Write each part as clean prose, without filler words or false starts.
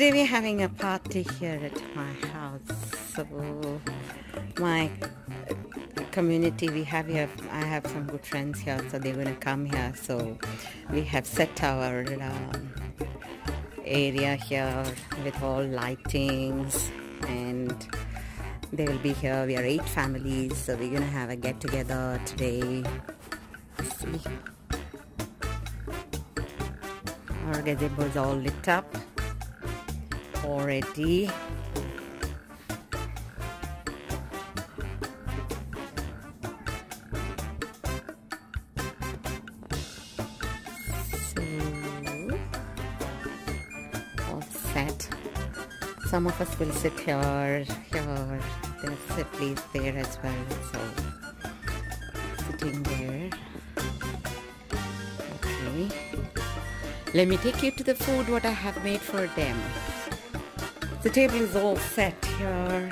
Today we're having a party here at my house. So my community we have here, I have some good friends here, so they're going to come here. So we have set our area here with all lightings, and they will be here. We are 8 families, so we're going to have a get together today. See, our gazebo is all lit up already. So all set. Some of us will sit here. There's a place there as well. So sitting there. Okay. Let me take you to the food what I have made for them. The table is all set here.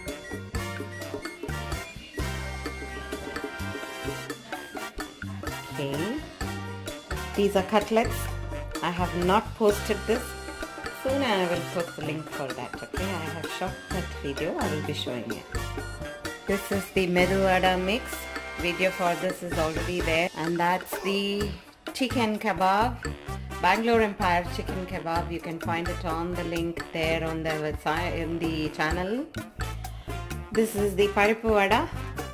Okay. These are cutlets. I have not posted this. Soon I will post the link for that. Okay. I have shot that video. I will be showing it. This is the Medu Vada mix. Video for this is already there. And that's the chicken kebab. Bangalore Empire chicken kebab. You can find it on the link there on the website in the channel. This is the Parapu Vada,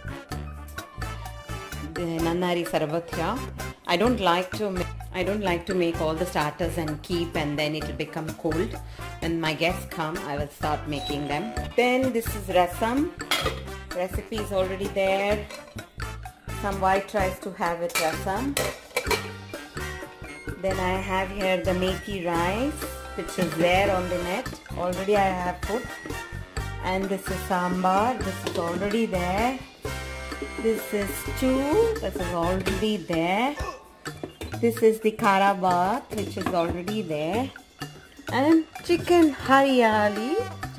the Nannari Sarabathya. I don't like to make all the starters and keep, and then it will become cold. When my guests come, I will start making them. Then this is Rasam. Recipe is already there. Some white rice to have with Rasam. Then I have here the Methi rice, which is there on the net. Already I have put. And this is Sambar. This is already there. This is stew. This is already there. This is the Karabath, which is already there. And chicken haryali.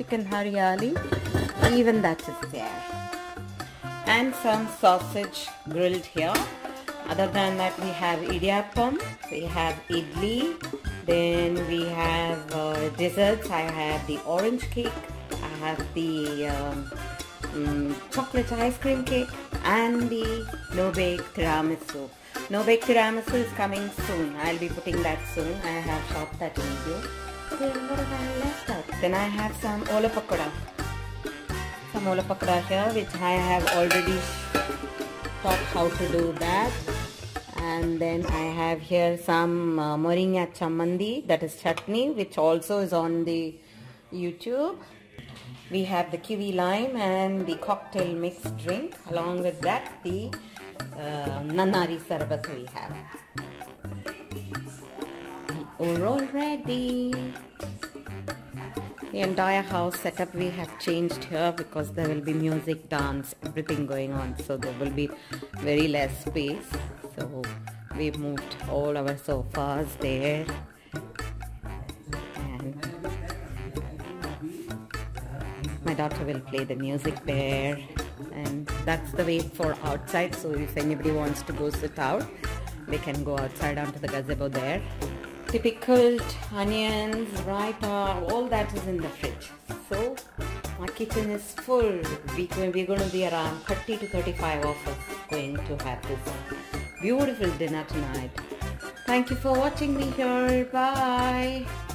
Even that is there. And some sausage grilled here. Other than that, we have idiyappam, we have idli, then we have desserts. I have the orange cake, I have the chocolate ice cream cake, and the no-bake tiramisu. No-bake tiramisu is coming soon. I'll be putting that soon. I have shot that video. Then what have I left out? Then I have some ola pakoda. Some ola pakoda here, which I have already taught how to do that. And then I have here some moringa chamandi, that is chutney, which also is on the YouTube. We have the kiwi lime and the cocktail mixed drink. Along with that, the Nannari Sarbat we have. We're all ready. The entire house setup we have changed here because there will be music, dance, everything going on. So there will be very less space. So we moved all our sofas there. And my daughter will play the music there. And that's the way for outside. So if anybody wants to go sit out, they can go outside onto the gazebo there. The pickled onions, raita, all that is in the fridge. So our kitchen is full. We're going to be around 30 to 35 of us going to have this beautiful dinner tonight. Thank you for watching me here. Bye.